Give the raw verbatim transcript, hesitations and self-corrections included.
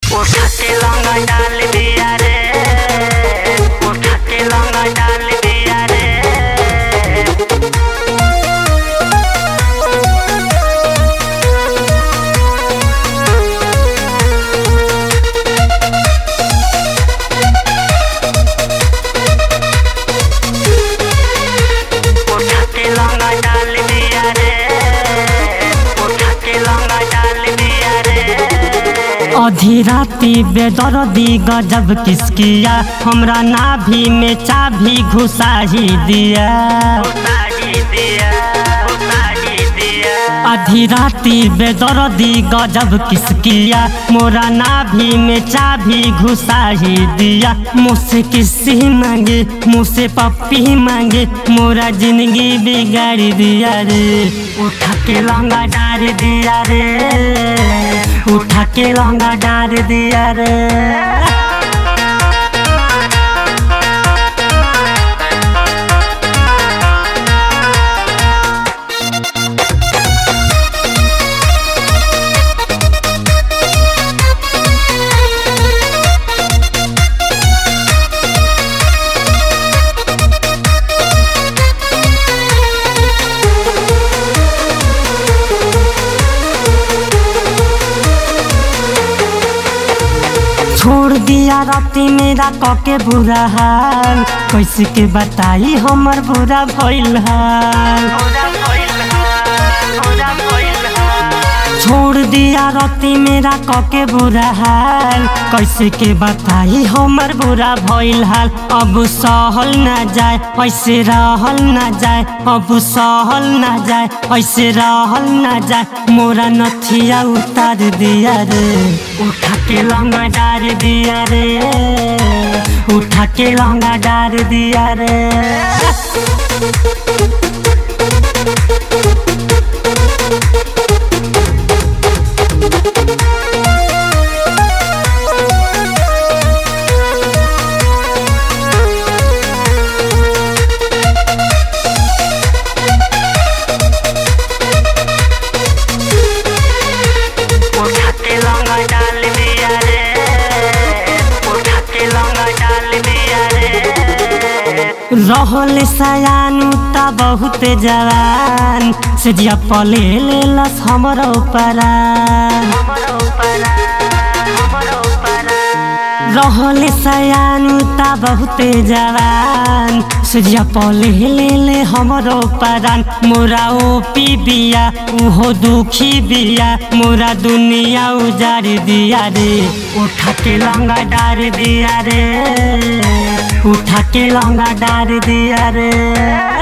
उठा के लौंगा डाल दिया रे, उठा के लौंगा डाल दिया रे। उठा के लौंगा डाल दिया रे, उठा के लौंगा डाल दिया रे। आधी राती बेदर्दी गजब किसकिया, हमरा नाभि में चाबी घुसा ही दिया। आधी राती बेदर्दी गजब किसकिया, मोरा नाभि में चाबी घुसा ही दिया। मुझसे किसी मांगे, मुझसे पप्पी मांगे, मोरा जिंदगी बिगाड़ दिया रे। उठा के लौंगा डाल दिया रे, उठा के लौंगा डाल दिया रे। छोड़ दिया राती मेरा कके बुरा हाल, कैसे के बताई हमर बुरा भइल हाल। छोड़ दिया राती मेरा कके बुरा हाल, कैसे के बताई हमर बुरा भइल हाल। अब सहल ना जाए, ऐसे रहल ना जाए, अब सहल ना जाए, ऐसे रहल ना जाए। मोरा नथिया उतार दिया रे, उठा के लौंगा डाल दिया रे, उठा के लौंगा डाल दिया रे। रहल सयानु ता बहुत जवान, सजिया पले लेलस हमरो परान। रहल सयानु ता बहुत जवान, सजिया पले लेले हमरो परान। मोरा ओ पी बिया, उहो दुखी बिया, मोरा दुनिया उजाड़ दिया रे। उठा के लौंगा डाल दिया रे, उठा के लौंगा डाल दिया रे।